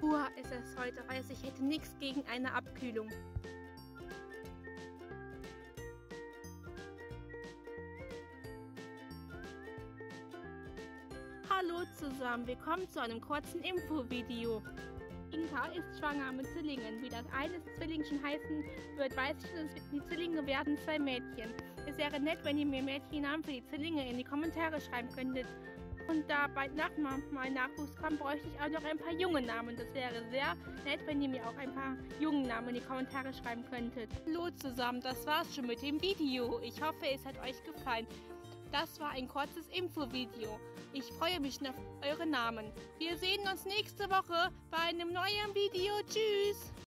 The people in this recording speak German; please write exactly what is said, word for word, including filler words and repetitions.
Uah, ist es heute heiß. Ich hätte nichts gegen eine Abkühlung. Hallo zusammen, willkommen zu einem kurzen Infovideo. Inka ist schwanger mit Zwillingen. Wie das eines Zwilling schon heißen wird, weiß ich schon, die Zwillinge werden zwei Mädchen. Es wäre nett, wenn ihr mir Mädchennamen für die Zwillinge in die Kommentare schreiben könntet. Und da bald nach mein Nachwuchs kommt, bräuchte ich auch noch ein paar junge Namen. Das wäre sehr nett, wenn ihr mir auch ein paar jungen Namen in die Kommentare schreiben könntet. Hallo zusammen, das war's schon mit dem Video. Ich hoffe, es hat euch gefallen. Das war ein kurzes Infovideo. Ich freue mich auf eure Namen. Wir sehen uns nächste Woche bei einem neuen Video. Tschüss!